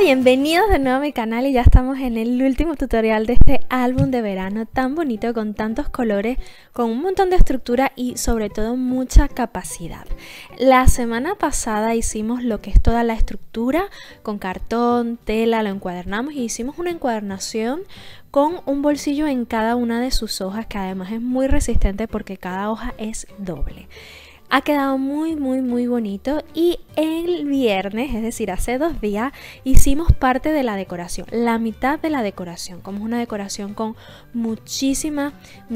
Bienvenidos de nuevo a mi canal y ya estamos en el último tutorial de este álbum de verano tan bonito, con tantos colores, con un montón de estructura y sobre todo mucha capacidad. La semana pasada hicimos lo que es toda la estructura con cartón, tela, lo encuadernamos y hicimos una encuadernación con un bolsillo en cada una de sus hojas, que además es muy resistente porque cada hoja es doble. Ha quedado muy bonito y el viernes, es decir, hace 2 días, hicimos parte de la decoración, la mitad de la decoración, como es una decoración con muchísima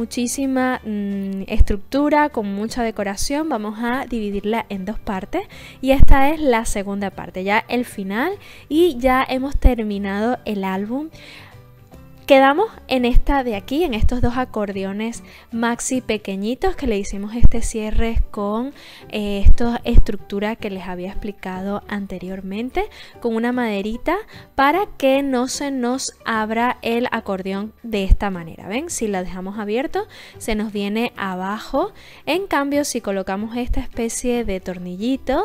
estructura, con mucha decoración. Vamos a dividirla en 2 partes y esta es la segunda parte, ya el final, y ya hemos terminado el álbum. Quedamos en esta de aquí, en estos 2 acordeones maxi pequeñitos que le hicimos este cierre con esta estructura que les había explicado anteriormente, con una maderita para que no se nos abra el acordeón de esta manera. ¿Ven? Si la dejamos abierto se nos viene abajo. En cambio, si colocamos esta especie de tornillito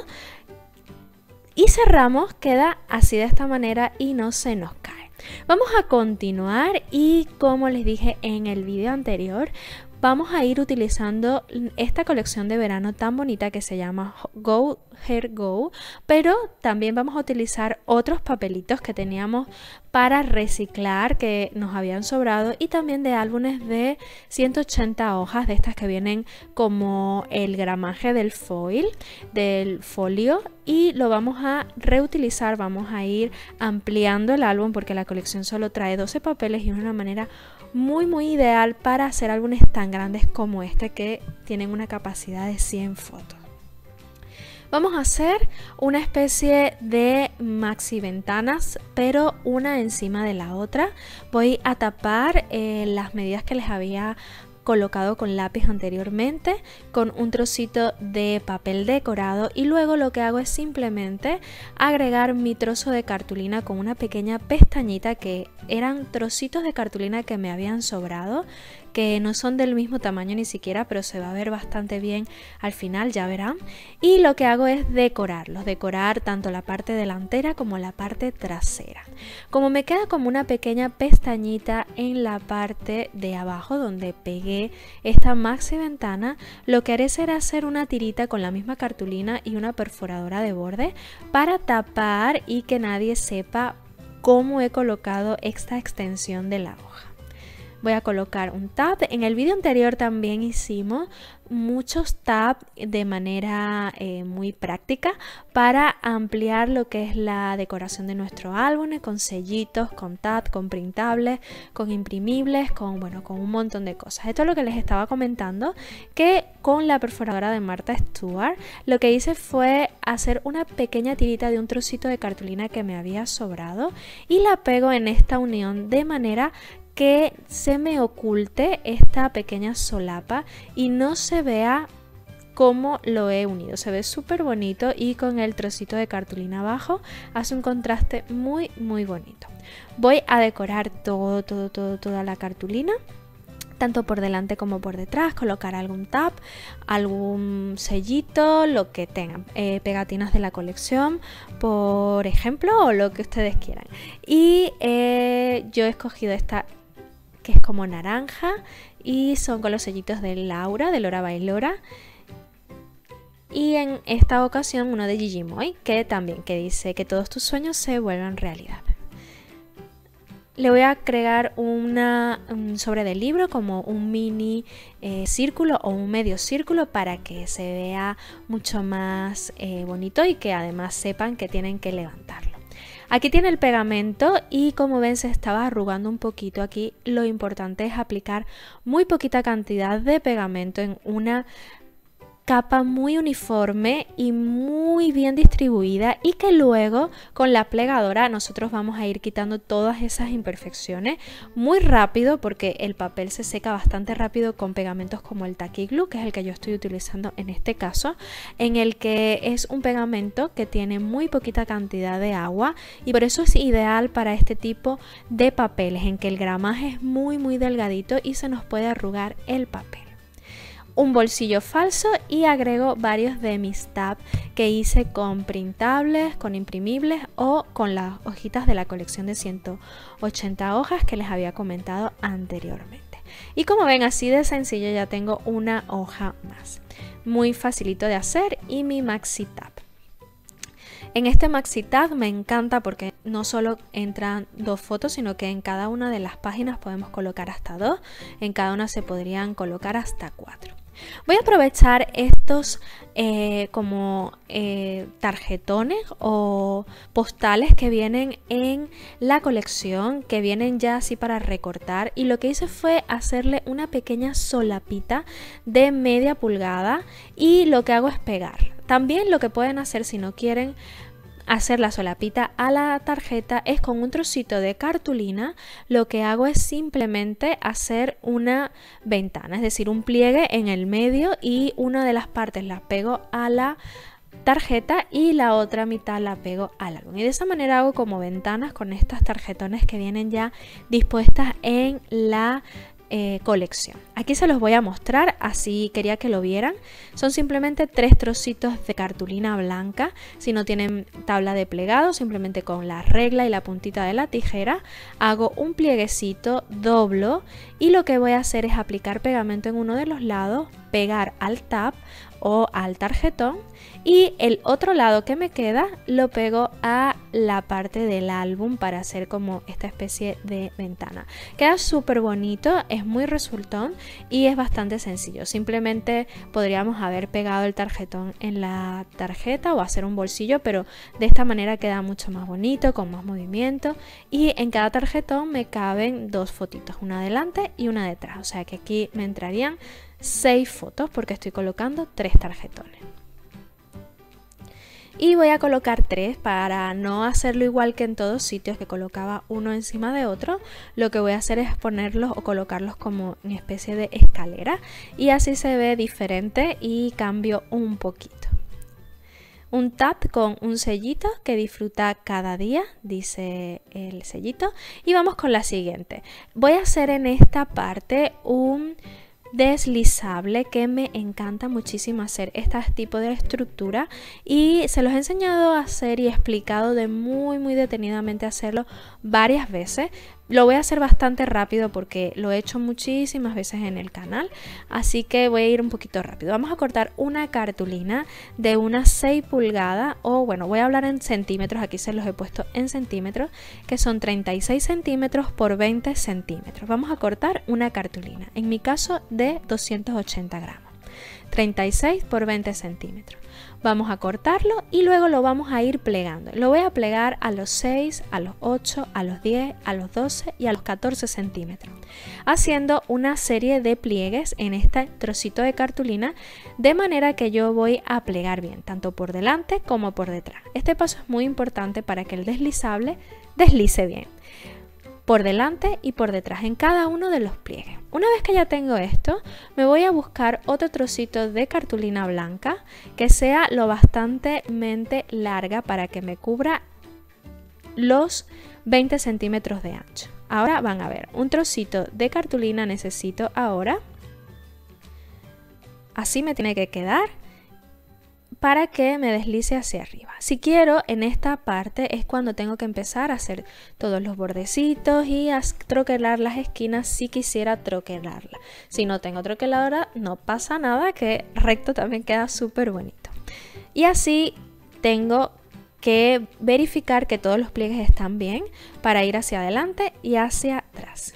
y cerramos, queda así de esta manera y no se nos cae. Vamos a continuar y, como les dije en el video anterior, vamos a ir utilizando esta colección de verano tan bonita que se llama Go Hair Go, pero también vamos a utilizar otros papelitos que teníamos para reciclar, que nos habían sobrado, y también de álbumes de 180 hojas, de estas que vienen como el gramaje del foil, del folio, y lo vamos a reutilizar. Vamos a ir ampliando el álbum porque la colección solo trae 12 papeles y es una manera muy ideal para hacer álbumes tan grandes como este, que tienen una capacidad de 100 fotos. Vamos a hacer una especie de maxi ventanas, pero una encima de la otra. Voy a tapar las medidas que les había colocado con lápiz anteriormente con un trocito de papel decorado, y luego lo que hago es simplemente agregar mi trozo de cartulina con una pequeña pestañita, que eran trocitos de cartulina que me habían sobrado, que no son del mismo tamaño ni siquiera, pero se va a ver bastante bien al final, ya verán. Y lo que hago es decorarlos, decorar tanto la parte delantera como la parte trasera. Como me queda como una pequeña pestañita en la parte de abajo donde pegué esta maxi ventana, lo que haré será hacer una tirita con la misma cartulina y una perforadora de borde para tapar y que nadie sepa cómo he colocado esta extensión de la hoja. Voy a colocar un tab. En el vídeo anterior también hicimos muchos tabs de manera muy práctica para ampliar lo que es la decoración de nuestro álbum, con sellitos, con tab, con printables, con imprimibles, con un montón de cosas. Esto es lo que les estaba comentando, que con la perforadora de Martha Stewart lo que hice fue hacer una pequeña tirita de un trocito de cartulina que me había sobrado y la pego en esta unión de manera que se me oculte esta pequeña solapa y no se vea cómo lo he unido. Se ve súper bonito y con el trocito de cartulina abajo hace un contraste muy bonito. Voy a decorar toda la cartulina, tanto por delante como por detrás, colocar algún tab, algún sellito, lo que tengan, pegatinas de la colección, por ejemplo, o lo que ustedes quieran. Y yo he escogido esta, que es como naranja, y son con los sellitos de Laura, de Lora Bailora, y en esta ocasión uno de Gigi Moy, que dice que todos tus sueños se vuelvan realidad. Le voy a agregar un sobre de libro, como un mini círculo o un medio círculo, para que se vea mucho más bonito y que además sepan que tienen que levantarlo. Aquí tiene el pegamento y, como ven, se estaba arrugando un poquito aquí. Lo importante es aplicar muy poquita cantidad de pegamento en una capa muy uniforme y muy bien distribuida, y que luego con la plegadora nosotros vamos a ir quitando todas esas imperfecciones muy rápido, porque el papel se seca bastante rápido con pegamentos como el Tacky Glue, que es el que yo estoy utilizando en este caso, en el que es un pegamento que tiene muy poquita cantidad de agua, y por eso es ideal para este tipo de papeles en que el gramaje es muy delgadito y se nos puede arrugar el papel. un bolsillo falso y agrego varios de mis tabs que hice con printables, con imprimibles o con las hojitas de la colección de 180 hojas que les había comentado anteriormente. Y como ven, así de sencillo ya tengo una hoja más. Muy facilito de hacer. Y mi maxi tab. En este maxi tab me encanta porque no solo entran 2 fotos, sino que en cada una de las páginas podemos colocar hasta 2, en cada una se podrían colocar hasta 4. Voy a aprovechar estos tarjetones o postales que vienen en la colección, que vienen ya así para recortar, y lo que hice fue hacerle una pequeña solapita de media pulgada y lo que hago es pegar. También lo que pueden hacer si no quieren hacer la solapita a la tarjeta es con un trocito de cartulina. Lo que hago es simplemente hacer una ventana, es decir, un pliegue en el medio, y una de las partes la pego a la tarjeta y la otra mitad la pego al álbum, y de esa manera hago como ventanas con estas tarjetones que vienen ya dispuestas en la colección. Aquí se los voy a mostrar, así quería que lo vieran. Son simplemente 3 trocitos de cartulina blanca. Si no tienen tabla de plegado, simplemente con la regla y la puntita de la tijera hago un plieguecito, doblo, y lo que voy a hacer es aplicar pegamento en uno de los lados, pegar al tab o al tarjetón, y el otro lado que me queda lo pego a la parte del álbum para hacer como esta especie de ventana. Queda súper bonito, es muy resultón y es bastante sencillo. Simplemente podríamos haber pegado el tarjetón en la tarjeta o hacer un bolsillo, pero de esta manera queda mucho más bonito, con más movimiento, y en cada tarjetón me caben 2 fotitos, una adelante y una detrás, o sea que aquí me entrarían 6 fotos porque estoy colocando 3 tarjetones. Y voy a colocar 3 para no hacerlo igual que en todos sitios, que colocaba uno encima de otro. Lo que voy a hacer es ponerlos o colocarlos como una especie de escalera, y así se ve diferente y cambio un poquito. Un tab con un sellito que disfruta cada día, dice el sellito. Y vamos con la siguiente. Voy a hacer en esta parte un deslizable que me encanta muchísimo hacer este tipo de estructura, y se los he enseñado a hacer y explicado de muy detenidamente hacerlo varias veces. Lo voy a hacer bastante rápido porque lo he hecho muchísimas veces en el canal, así que voy a ir un poquito rápido. Vamos a cortar una cartulina de unas 6 pulgadas, o bueno, voy a hablar en centímetros, aquí se los he puesto en centímetros, que son 36 centímetros por 20 centímetros. Vamos a cortar una cartulina, en mi caso de 280 gramos, 36 por 20 centímetros. Vamos a cortarlo y luego lo vamos a ir plegando. Lo voy a plegar a los 6, a los 8, a los 10, a los 12 y a los 14 centímetros, haciendo una serie de pliegues en este trocito de cartulina, de manera que yo voy a plegar bien, tanto por delante como por detrás. Este paso es muy importante para que el deslizable deslice bien, por delante y por detrás en cada uno de los pliegues. Una vez que ya tengo esto, me voy a buscar otro trocito de cartulina blanca que sea lo bastantemente larga para que me cubra los 20 centímetros de ancho. Ahora van a ver, un trocito de cartulina necesito ahora. Así me tiene que quedar para que me deslice hacia arriba. Si quiero, en esta parte es cuando tengo que empezar a hacer todos los bordecitos y a troquelar las esquinas si quisiera troquelarla. Si no tengo troqueladora, no pasa nada, que recto también queda súper bonito. Y así tengo que verificar que todos los pliegues están bien para ir hacia adelante y hacia atrás.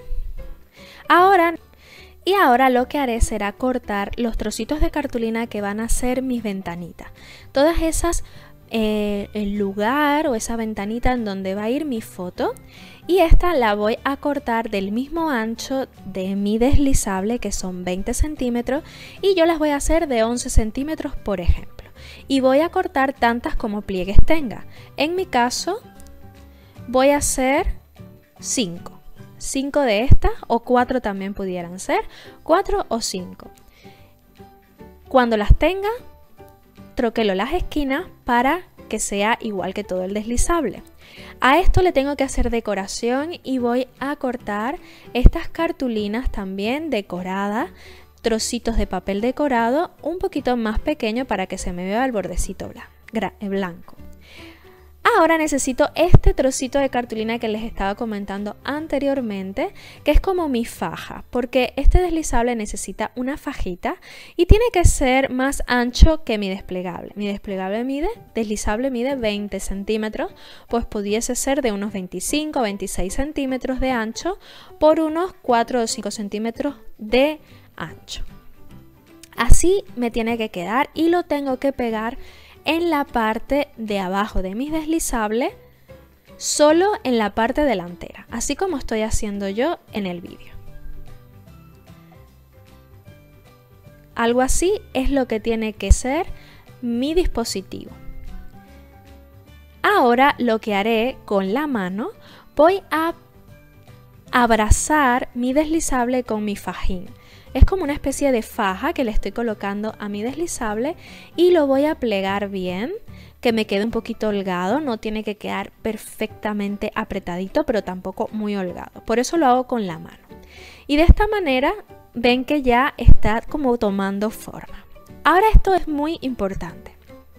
Ahora lo que haré será cortar los trocitos de cartulina que van a ser mis ventanitas. Todas esas, el lugar o esa ventanita en donde va a ir mi foto. Y esta la voy a cortar del mismo ancho de mi deslizable, que son 20 centímetros. Y yo las voy a hacer de 11 centímetros, por ejemplo. Y voy a cortar tantas como pliegues tenga. En mi caso, voy a hacer 5 de estas, o 4 también pudieran ser, 4 o 5. Cuando las tenga, troquelo las esquinas para que sea igual que todo el deslizable. A esto le tengo que hacer decoración y voy a cortar estas cartulinas también decoradas trocitos de papel decorado un poquito más pequeño para que se me vea el bordecito blanco. Ahora necesito este trocito de cartulina que les estaba comentando anteriormente, que es como mi faja, porque este deslizable necesita una fajita y tiene que ser más ancho que mi desplegable. Mi deslizable mide 20 centímetros, pues pudiese ser de unos 25 o 26 centímetros de ancho por unos 4 o 5 centímetros de ancho. Así me tiene que quedar y lo tengo que pegar en la parte de abajo de mis deslizables, solo en la parte delantera, así como estoy haciendo yo en el vídeo. Algo así es lo que tiene que ser mi dispositivo. Ahora lo que haré con la mano, voy a abrazar mi deslizable con mi fajín. Es como una especie de faja que le estoy colocando a mi deslizable y lo voy a plegar bien, que me quede un poquito holgado, no tiene que quedar perfectamente apretadito, pero tampoco muy holgado. Por eso lo hago con la mano. Y de esta manera ven que ya está como tomando forma. Ahora esto es muy importante.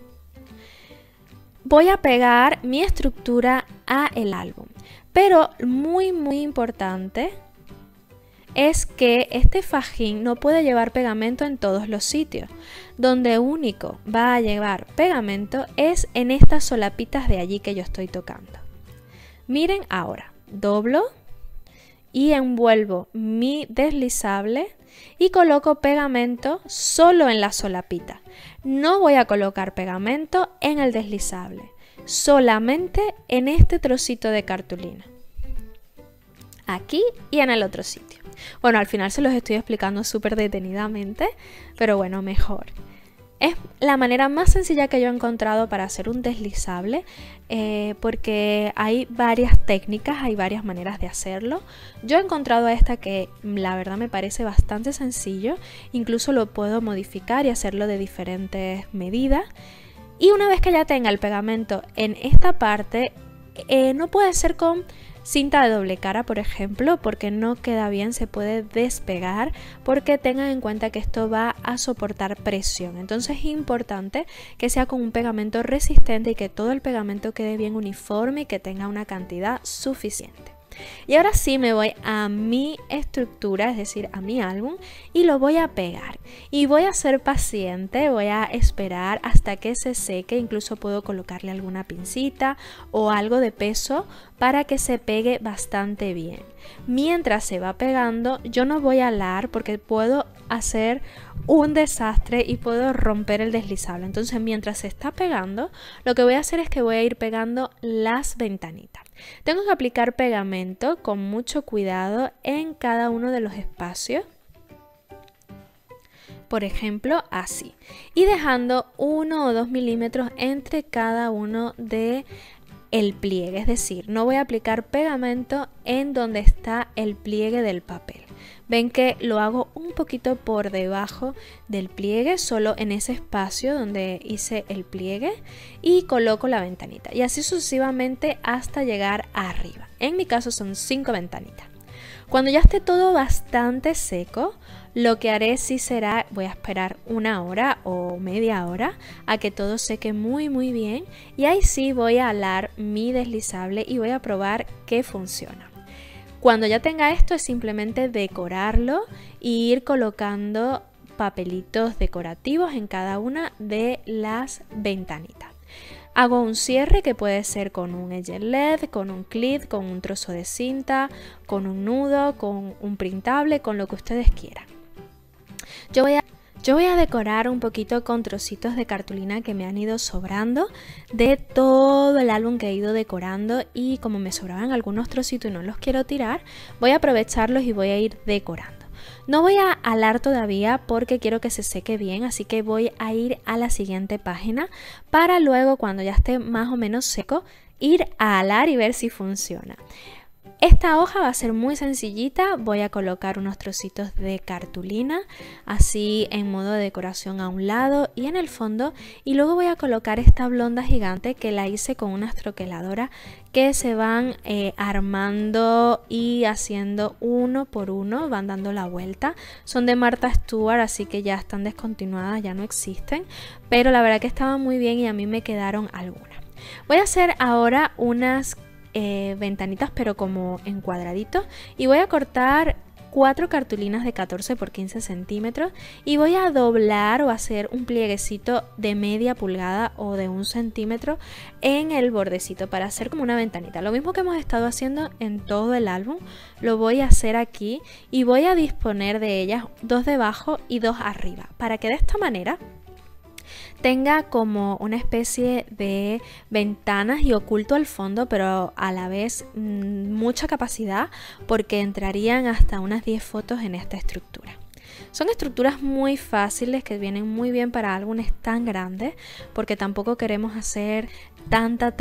Voy a pegar mi estructura a el álbum, pero muy importante es que este fajín no puede llevar pegamento en todos los sitios. Donde único va a llevar pegamento es en estas solapitas de allí que yo estoy tocando. Miren ahora, doblo y envuelvo mi deslizable y coloco pegamento solo en la solapita. No voy a colocar pegamento en el deslizable, solamente en este trocito de cartulina. Aquí y en el otro sitio. Bueno, al final se los estoy explicando súper detenidamente, pero bueno, mejor. Es la manera más sencilla que yo he encontrado para hacer un deslizable, porque hay varias técnicas, hay varias maneras de hacerlo. Yo he encontrado esta que la verdad me parece bastante sencillo, incluso lo puedo modificar y hacerlo de diferentes medidas. Y una vez que ya tenga el pegamento en esta parte, no puede ser con cinta de doble cara, por ejemplo, porque no queda bien, se puede despegar, porque tengan en cuenta que esto va a soportar presión. Entonces es importante que sea con un pegamento resistente y que todo el pegamento quede bien uniforme y que tenga una cantidad suficiente. Y ahora sí me voy a mi estructura, es decir, a mi álbum, y lo voy a pegar. Y voy a ser paciente, voy a esperar hasta que se seque, incluso puedo colocarle alguna pincita o algo de peso para que se pegue bastante bien. Mientras se va pegando, yo no voy a alar porque puedo hacer un desastre y puedo romper el deslizable. Entonces, mientras se está pegando, lo que voy a hacer es que voy a ir pegando las ventanitas. Tengo que aplicar pegamento con mucho cuidado en cada uno de los espacios. Por ejemplo, así. Y dejando 1 o 2 milímetros entre cada uno de el pliegue, es decir, no voy a aplicar pegamento en donde está el pliegue del papel. Ven que lo hago un poquito por debajo del pliegue, solo en ese espacio donde hice el pliegue, y coloco la ventanita y así sucesivamente hasta llegar arriba. En mi caso son 5 ventanitas. Cuando ya esté todo bastante seco, lo que haré sí será, voy a esperar 1 hora o media hora a que todo seque muy bien, y ahí sí voy a alar mi deslizable y voy a probar que funciona. Cuando ya tenga esto es simplemente decorarlo e ir colocando papelitos decorativos en cada una de las ventanitas. Hago un cierre que puede ser con un Edgel LED, con un clip, con un trozo de cinta, con un nudo, con un printable, con lo que ustedes quieran. Yo voy a decorar un poquito con trocitos de cartulina que me han ido sobrando de todo el álbum que he ido decorando, y como me sobraban algunos trocitos y no los quiero tirar, voy a aprovecharlos y voy a ir decorando. No voy a alar todavía porque quiero que se seque bien, así que voy a ir a la siguiente página para luego, cuando ya esté más o menos seco, ir a alar y ver si funciona. Esta hoja va a ser muy sencillita, voy a colocar unos trocitos de cartulina así en modo de decoración a un lado y en el fondo, y luego voy a colocar esta blonda gigante que la hice con una troqueladora que se van armando y haciendo uno por uno, van dando la vuelta. Son de Martha Stewart, así que ya están descontinuadas, ya no existen, pero la verdad que estaban muy bien y a mí me quedaron algunas. Voy a hacer ahora unas ventanitas, pero como en cuadraditos, y voy a cortar 4 cartulinas de 14 por 15 centímetros y voy a doblar o hacer un plieguecito de media pulgada o de 1 centímetro en el bordecito para hacer como una ventanita. Lo mismo que hemos estado haciendo en todo el álbum, lo voy a hacer aquí y voy a disponer de ellas 2 debajo y 2 arriba, para que de esta manera tenga como una especie de ventanas y oculto al fondo, pero a la vez mucha capacidad, porque entrarían hasta unas 10 fotos en esta estructura. Son estructuras muy fáciles que vienen muy bien para álbumes tan grandes, porque tampoco queremos hacer tanta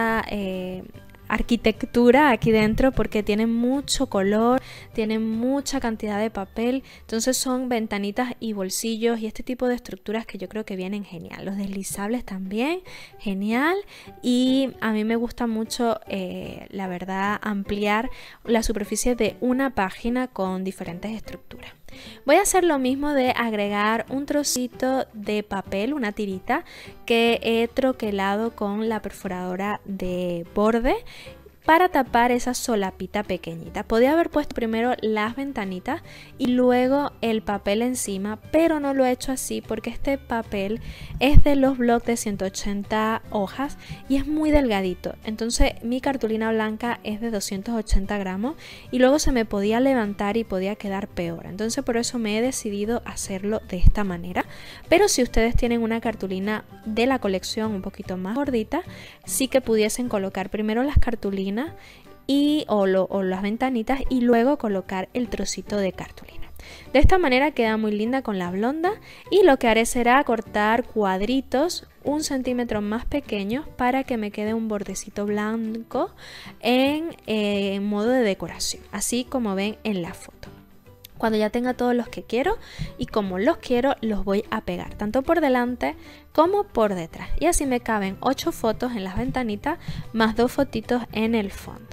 arquitectura aquí dentro, porque tienen mucho color, tienen mucha cantidad de papel, entonces son ventanitas y bolsillos y este tipo de estructuras que yo creo que vienen genial. Los deslizables también, genial, y a mí me gusta mucho la verdad ampliar la superficie de una página con diferentes estructuras. Voy a hacer lo mismo de agregar un trocito de papel, una tirita que he troquelado con la perforadora de borde para tapar esa solapita pequeñita. Podía haber puesto primero las ventanitas y luego el papel encima, pero no lo he hecho así porque este papel es de los blocs de 180 hojas y es muy delgadito. Entonces mi cartulina blanca es de 280 gramos y luego se me podía levantar y podía quedar peor. Entonces por eso me he decidido hacerlo de esta manera. Pero si ustedes tienen una cartulina de la colección un poquito más gordita, sí que pudiesen colocar primero las cartulinas o las ventanitas y luego colocar el trocito de cartulina. De esta manera queda muy linda con la blonda, y lo que haré será cortar cuadritos 1 centímetro más pequeños para que me quede un bordecito blanco en modo de decoración, así como ven en la foto. Cuando ya tenga todos los que quiero y como los quiero, los voy a pegar tanto por delante como por detrás, y así me caben 8 fotos en las ventanitas más 2 fotitos en el fondo.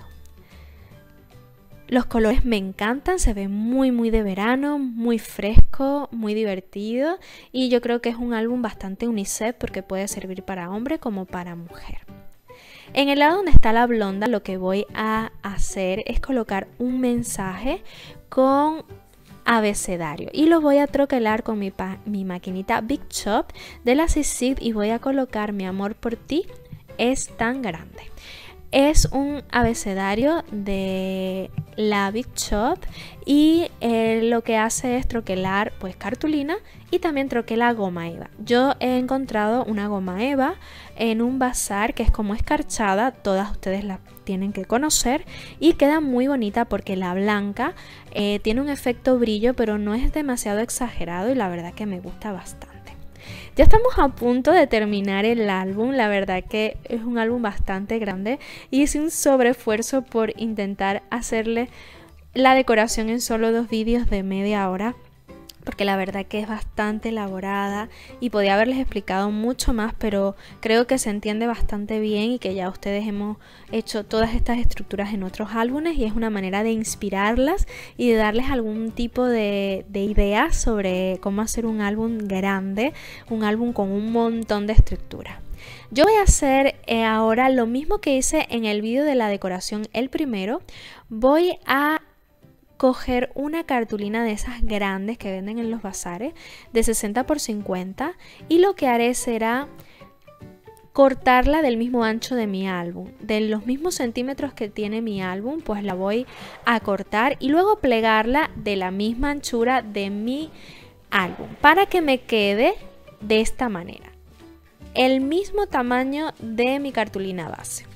Los colores me encantan, se ve muy de verano, muy fresco, muy divertido, y yo creo que es un álbum bastante unisex porque puede servir para hombre como para mujer. En el lado donde está la blonda, lo que voy a hacer es colocar un mensaje con abecedario y lo voy a troquelar con mi maquinita Big Shot de la CICIG y voy a colocar "Mi amor por ti es tan grande". Es un abecedario de la Big Shot y lo que hace es troquelar pues cartulina y también troquela goma eva. Yo he encontrado una goma eva en un bazar que es como escarchada, todas ustedes la tienen que conocer, y queda muy bonita porque la blanca tiene un efecto brillo pero no es demasiado exagerado y la verdad que me gusta bastante. Ya estamos a punto de terminar el álbum, la verdad que es un álbum bastante grande y hice un sobreesfuerzo por intentar hacerle la decoración en solo 2 vídeos de media hora, porque la verdad que es bastante elaborada y podía haberles explicado mucho más, pero creo que se entiende bastante bien y que ya ustedes hemos hecho todas estas estructuras en otros álbumes y es una manera de inspirarlas y de darles algún tipo de ideas sobre cómo hacer un álbum grande, un álbum con un montón de estructuras. Yo voy a hacer ahora lo mismo que hice en el vídeo de la decoración, el primero. Voy a coger una cartulina de esas grandes que venden en los bazares de 60 por 50 y lo que haré será cortarla del mismo ancho de mi álbum, de los mismos centímetros que tiene mi álbum, pues la voy a cortar y luego plegarla de la misma anchura de mi álbum para que me quede de esta manera, el mismo tamaño de mi cartulina base.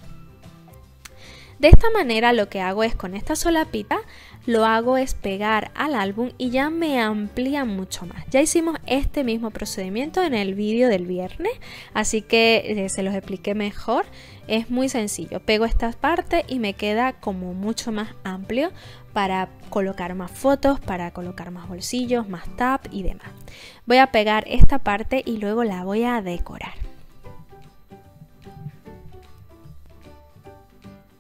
De esta manera lo que hago es, con esta solapita, lo hago es pegar al álbum y ya me amplía mucho más. Ya hicimos este mismo procedimiento en el vídeo del viernes, así que se los expliqué mejor. Es muy sencillo, pego esta parte y me queda como mucho más amplio para colocar más fotos, para colocar más bolsillos, más tab y demás. Voy a pegar esta parte y luego la voy a decorar.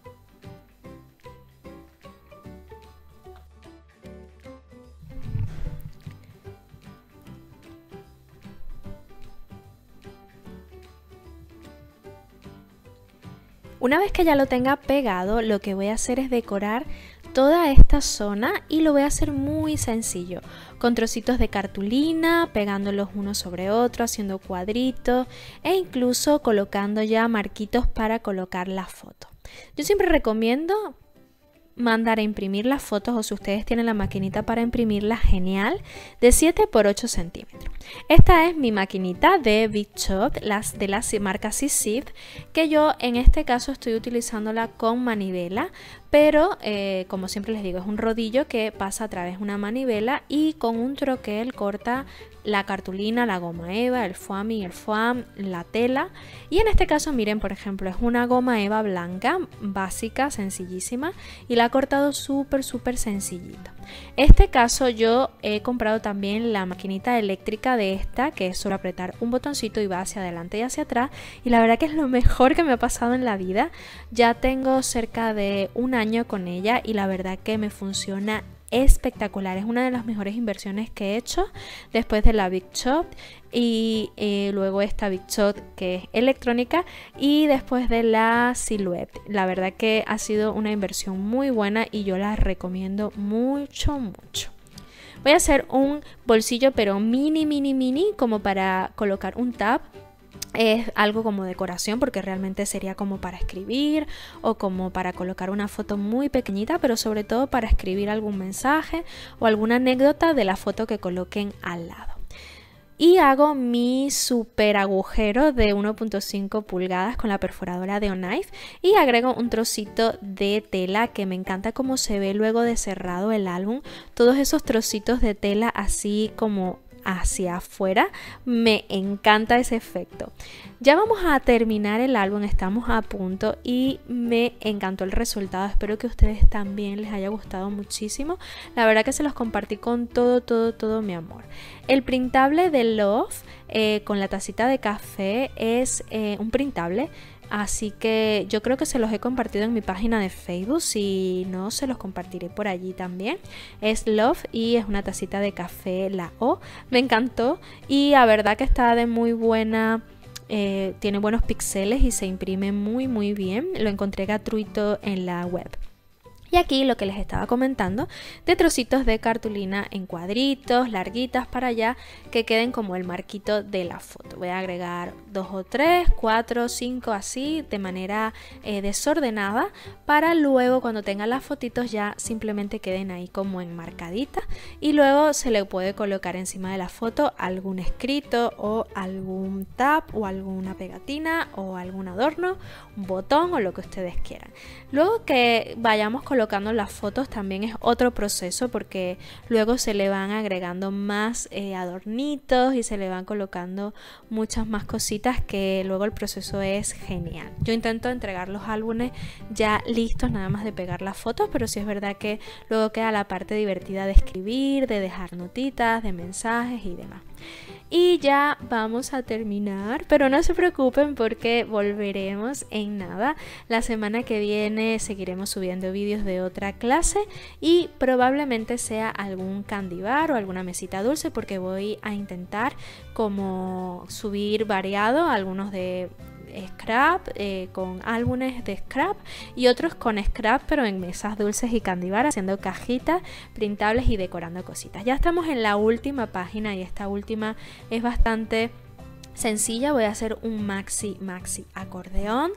Una vez que ya lo tenga pegado, lo que voy a hacer es decorar toda esta zona y lo voy a hacer muy sencillo, con trocitos de cartulina, pegándolos uno sobre otro, haciendo cuadritos e incluso colocando ya marquitos para colocar la foto. Yo siempre recomiendo mandar a imprimir las fotos, o si ustedes tienen la maquinita para imprimirlas, genial, de 7 por 8 centímetros. Esta es mi maquinita de Big Shot, de la marca Sisif, que yo en este caso estoy utilizándola con manivela, pero como siempre les digo, es un rodillo que pasa a través de una manivela y con un troquel corta la cartulina, la goma eva, el foamy, el foam, la tela. Y en este caso, miren, por ejemplo, es una goma eva blanca, básica, sencillísima, y la he cortado súper sencillita. Este caso yo he comprado también la maquinita eléctrica de esta, que es solo apretar un botoncito y va hacia adelante y hacia atrás, y la verdad que es lo mejor que me ha pasado en la vida. Ya tengo cerca de un año con ella y la verdad que me funciona espectacular. Es una de las mejores inversiones que he hecho después de la Big Shot y luego esta Big Shot que es electrónica y después de la Silhouette. La verdad que ha sido una inversión muy buena y yo la recomiendo mucho. Voy a hacer un bolsillo pero mini como para colocar un tab. Es algo como decoración porque realmente sería como para escribir o como para colocar una foto muy pequeñita, pero sobre todo para escribir algún mensaje o alguna anécdota de la foto que coloquen al lado. Y hago mi super agujero de 1.5 pulgadas con la perforadora de O'Knife y agrego un trocito de tela que me encanta cómo se ve luego de cerrado el álbum. Todos esos trocitos de tela así como hacia afuera, me encanta ese efecto. Ya vamos a terminar el álbum, estamos a punto y me encantó el resultado. Espero que a ustedes también les haya gustado muchísimo. La verdad que se los compartí con todo mi amor. El printable de Love con la tacita de café es un printable. Así que yo creo que se los he compartido en mi página de Facebook, si no se los compartiré por allí también. Es Love y es una tacita de café, la O. Me encantó y la verdad que está de muy buena, tiene buenos píxeles y se imprime muy bien. Lo encontré gratuito en la web. Y aquí lo que les estaba comentando de trocitos de cartulina en cuadritos, larguitas para allá, que queden como el marquito de la foto. Voy a agregar 2 o 3, 4, 5 así de manera desordenada para luego cuando tengan las fotitos ya simplemente queden ahí como enmarcaditas y luego se le puede colocar encima de la foto algún escrito o algún tab o alguna pegatina o algún adorno, un botón o lo que ustedes quieran. Luego que vayamos colocando las fotos también es otro proceso porque luego se le van agregando más adornitos y se le van colocando muchas más cositas que luego el proceso es genial. Yo intento entregar los álbumes ya listos nada más de pegar las fotos, pero sí es verdad que luego queda la parte divertida de escribir, de dejar notitas, de mensajes y demás. Y ya vamos a terminar, pero no se preocupen porque volveremos en nada. La semana que viene seguiremos subiendo vídeos de otra clase y probablemente sea algún candy bar o alguna mesita dulce porque voy a intentar como subir variado, algunos de scrap con álbumes de scrap y otros con scrap pero en mesas dulces y candy bar, haciendo cajitas printables y decorando cositas. Ya estamos en la última página y esta última es bastante sencilla. Voy a hacer un maxi acordeón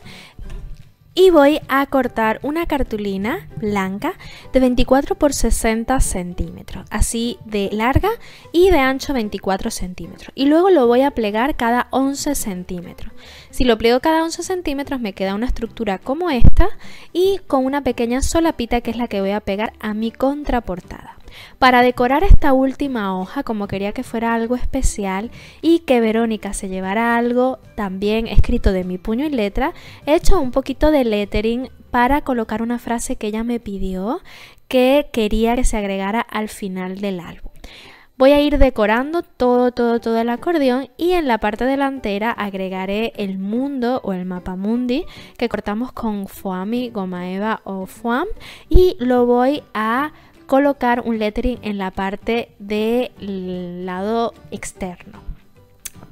y voy a cortar una cartulina blanca de 24 por 60 centímetros, así de larga y de ancho 24 centímetros. Y luego lo voy a plegar cada 11 centímetros. Si lo pliego cada 11 centímetros me queda una estructura como esta y con una pequeña solapita que es la que voy a pegar a mi contraportada. Para decorar esta última hoja, como quería que fuera algo especial y que Verónica se llevara algo también escrito de mi puño y letra, he hecho un poquito de lettering para colocar una frase que ella me pidió que quería que se agregara al final del álbum. Voy a ir decorando todo el acordeón y en la parte delantera agregaré el mundo o el mapa mundi que cortamos con foamy, goma eva o foam y lo voy a colocar un lettering en la parte del lado externo.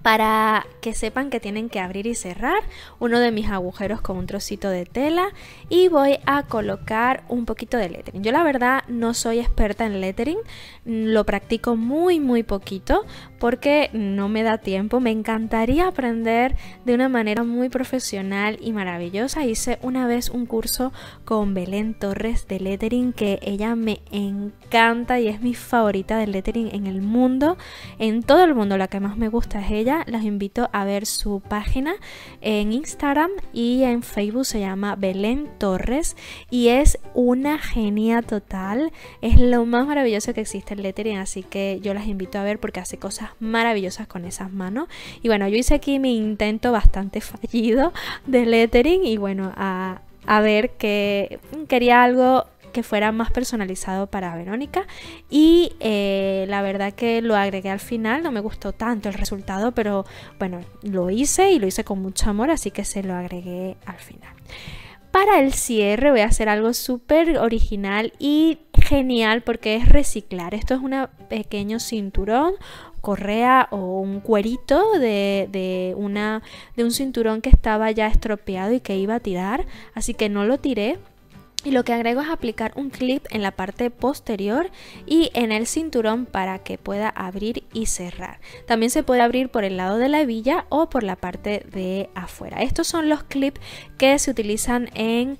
para que sepan que tienen que abrir y cerrar uno de mis agujeros con un trocito de tela, y voy a colocar un poquito de lettering. Yo la verdad no soy experta en lettering, lo practico muy poquito porque no me da tiempo. Me encantaría aprender de una manera muy profesional y maravillosa. Hice una vez un curso con Belén Torres de lettering, que ella me encanta y es mi favorita de lettering en el mundo, en todo el mundo. La que más me gusta es ella. Los invito a ver su página en Instagram y en Facebook, se llama Belén Torres y es una genia total. Es lo más maravilloso que existe el lettering, así que yo las invito a ver porque hace cosas maravillosas con esas manos. Y bueno, yo hice aquí mi intento bastante fallido de lettering y bueno, a ver, que quería algo que fuera más personalizado para Verónica, y la verdad que lo agregué al final. No me gustó tanto el resultado, pero bueno, lo hice y lo hice con mucho amor, así que se lo agregué al final. Para el cierre voy a hacer algo súper original y genial porque es reciclar. Esto es un pequeño cinturón, correa o un cuerito de un cinturón que estaba ya estropeado y que iba a tirar, así que no lo tiré. Y lo que agrego es aplicar un clip en la parte posterior y en el cinturón para que pueda abrir y cerrar. También se puede abrir por el lado de la hebilla o por la parte de afuera. Estos son los clips que se utilizan en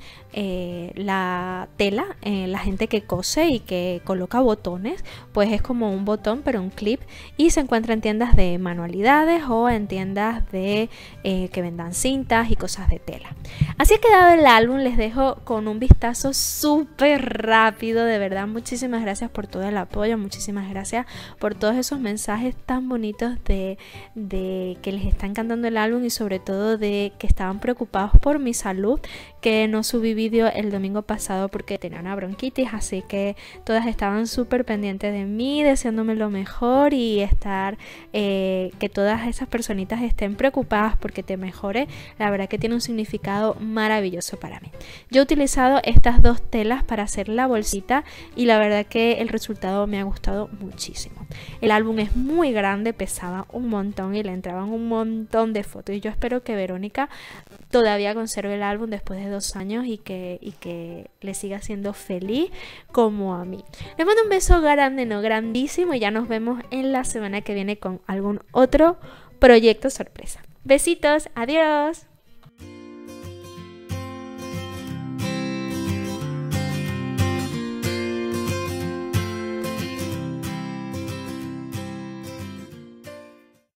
la tela, la gente que cose y que coloca botones, pues es como un botón pero un clip, y se encuentra en tiendas de manualidades o en tiendas de que vendan cintas y cosas de tela. Así ha quedado el álbum. Les dejo con un vistazo súper rápido. De verdad, muchísimas gracias por todo el apoyo, muchísimas gracias por todos esos mensajes tan bonitos de que les está encantando el álbum y sobre todo de que estaban preocupados por mi salud, que no subí vídeo el domingo pasado porque tenía una bronquitis, así que todas estaban súper pendientes de mí, deseándome lo mejor y que todas esas personitas estén preocupadas porque te mejore. La verdad que tiene un significado maravilloso para mí. Yo he utilizado estas dos telas para hacer la bolsita y la verdad que el resultado me ha gustado muchísimo. El álbum es muy grande, pesaba un montón y le entraban un montón de fotos, y yo espero que Verónica todavía conserve el álbum después de 2 años y que le siga siendo feliz como a mí. Les mando un beso grande, no grandísimo, y ya nos vemos en la semana que viene con algún otro proyecto sorpresa. Besitos, adiós.